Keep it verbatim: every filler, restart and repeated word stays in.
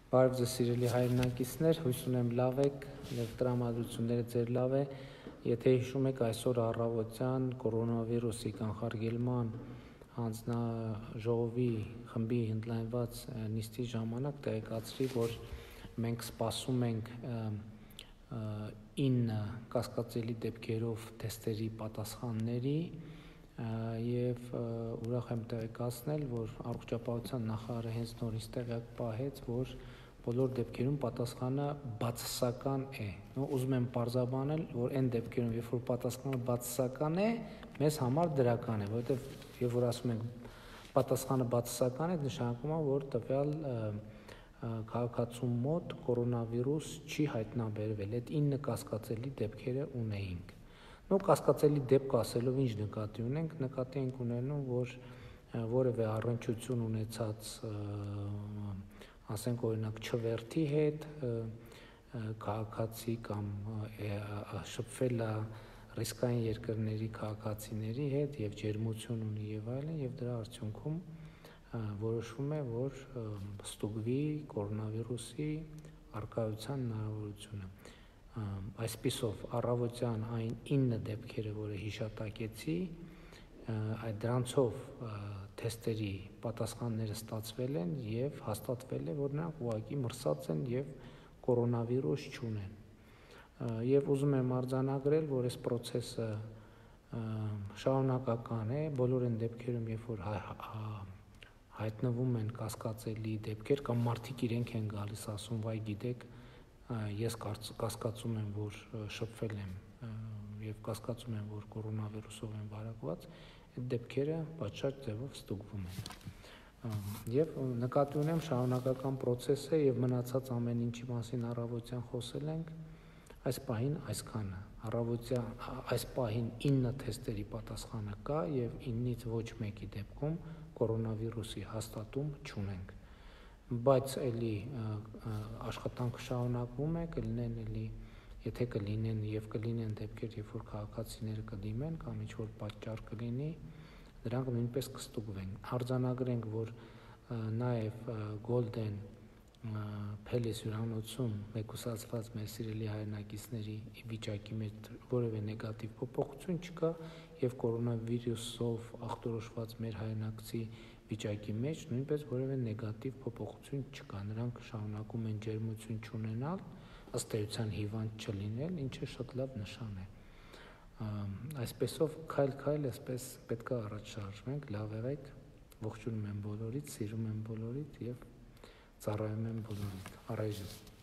Բարև ձեզ սիրելի հայրենակիցներ, հույս ունեմ լավ եք, և տրամադրությունները ձեր լավ է, եթե հիշում եք այսօր առավոտյան կորոնավիրուսի կանխարգելման հանձնաժողովի խմբի ընդլայնված նիստի ժամանակ տեղեկացրի, որ մենք սպասում ենք ինը կասկածելի դեպքերով թեստերի պատասխանների և ուրախ եմ տեղեկացնել, որ առողջապահության նախարարը հենց նորից տեղյակ պահեց, որ բոլոր դեպքերում պատասխանը բացասական է։ Ուզում եմ պարզաբանել, որ այն դեպքերում, երբ որ պատասխանը բացասական է, մեզ համար դրական է, որովհետև երբ որ ասում ենք պատասխանը բացասական է, նշանակում է, որ տվյալ քաղաքացու մոտ կորոնավիրուս չի հայտնաբերվել, այդ ինը կասկածելի դեպքերը ունեինք։ Նո կասկածելի դեպք ասելով ինչ նկատի ունենք, նկատի ենք ունենում, որ որևէ առնչություն ունեցած, ասենք օրինակ չվերթի հետ, քաղաքացի կամ շփվել է ռիսկային երկրների քաղաքացիների հետ և ջերմություն ունի և այլն, և դրա արդյունքում որոշվում է, որ ստուգվի կորոնավիրուսի առկայության հնարավորությունը։ Այսպիսով առավոտյան այն ինը դեպքերը, որը հիշատակեցի, այդ դրանցով թեստերի պատասխանները ստացվել են և հաստատվել է, որ նրանք ուղղակի մրսած են և կորոնավիրուս չունեն։ Եվ ուզում եմ արձանագրել, որ այս պրոցեսը շարունակական է, բոլոր այն դեպքերում, երբ որ հայտնվում են կասկածելի դեպքեր կամ մարդիկ իրենք են գալիս ասում, վայ գիտեք, ես կասկածում եմ, որ շփվել եմ և կասկածում եմ, որ կորոնավիրուսով եմ վարակված, այդ դեպքերը պատշաճ ձևով ստուգվում են։ Եվ նկատի ունեմ շարունակական պրոցես է և մնացած ամեն ինչի մասին առավոտյան խոսել ենք, այս պահին այսքանը, առավոտյան այս պահին ինը թեստերի պատասխանը կա և ինից ոչ մեկի դեպքում կորոնավիրուսի հաստատում չունենք, բայց էլի աշխատանքը շարունակվում է, կլինեն էլի, եթե կլինեն և կլինեն դեպքեր, երբ որ քաղաքացիները կդիմեն կամ ինչ-որ պատճառ կլինի, դրանք նույնպես կստուգվեն։ Արձանագրենք, որ նաև Golden Palace հյուրանոցում մեկուսացված մեր սիրելի հայրենակիցների վիճակի մեջ որևէ նեգատիվ փոփոխություն չկա և կորոնավիրուսով ախտորոշված մեր հայրենակցի վիճակի մեջ նույնպես որևէ նեգատիվ փոփոխություն չկա, նրանք շարունակում են ջերմություն չունենալ, ըստ էության հիվանդ չլինել, ինչը շատ լավ նշան է։ Այսպեսով քայլ-քայլ այսպես պետք է առաջ շարժվենք, լավ եղեք, ողջունում եմ բոլորիդ, սիրում եմ բոլորիդ և ծառայում եմ բոլորիդ, առայժմ։